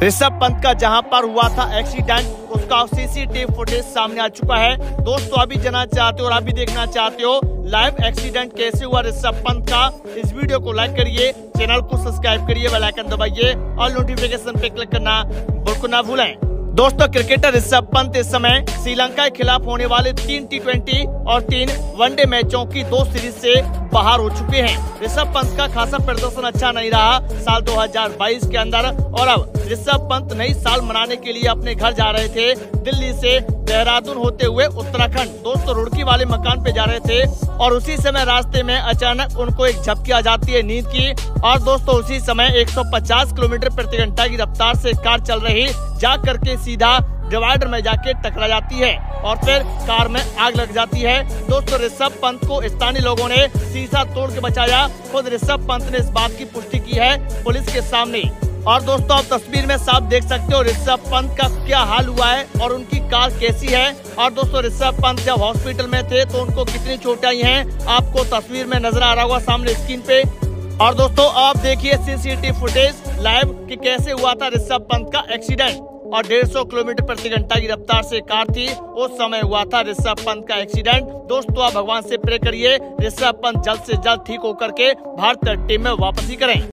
ऋषभ पंत का जहां पर हुआ था एक्सीडेंट उसका सीसीटीवी फुटेज सामने आ चुका है। दोस्तों अभी जानना चाहते हो और अभी देखना चाहते हो लाइव एक्सीडेंट कैसे हुआ ऋषभ पंत का, इस वीडियो को लाइक करिए, चैनल को सब्सक्राइब करिए, बेल आइकन दबाइए और नोटिफिकेशन पे क्लिक करना बिल्कुल ना भूलें। दोस्तों क्रिकेटर ऋषभ पंत इस समय श्रीलंका के खिलाफ होने वाले 3 T20 और 3 वनडे मैचों की 2 सीरीज से बाहर हो चुके हैं। ऋषभ पंत का खासा प्रदर्शन अच्छा नहीं रहा साल 2022 के अंदर और अब ऋषभ पंत नई साल मनाने के लिए अपने घर जा रहे थे। दिल्ली से देहरादून होते हुए उत्तराखंड दोस्तों रुड़की वाले मकान पे जा रहे थे और उसी समय रास्ते में अचानक उनको एक झपकी आ जाती है नींद की और दोस्तों उसी समय 150 किलोमीटर प्रति घंटा की रफ्तार से कार चल रही जा करके सीधा डिवाइडर में जाके टकरा जाती है और फिर कार में आग लग जाती है। दोस्तों ऋषभ पंत को स्थानीय लोगों ने शीशा तोड़ के बचाया। खुद ऋषभ पंत ने इस बात की पुष्टि की है पुलिस के सामने। और दोस्तों आप तस्वीर में साफ देख सकते हो ऋषभ पंत का क्या हाल हुआ है और उनकी कार कैसी है। और दोस्तों ऋषभ पंत जब हॉस्पिटल में थे तो उनको कितनी चोटें आई हैं आपको तस्वीर में नजर आ रहा होगा सामने स्क्रीन पे। और दोस्तों आप देखिए सीसीटीवी फुटेज लाइव कि कैसे हुआ था ऋषभ पंत का एक्सीडेंट और 150 किलोमीटर प्रति घंटा की रफ्तार से कार थी, उस समय हुआ था ऋषभ पंत का एक्सीडेंट। दोस्तों आप भगवान से प्रे करिए ऋषभ पंत जल्द से जल्द ठीक होकर के भारतीय टीम में वापसी करें।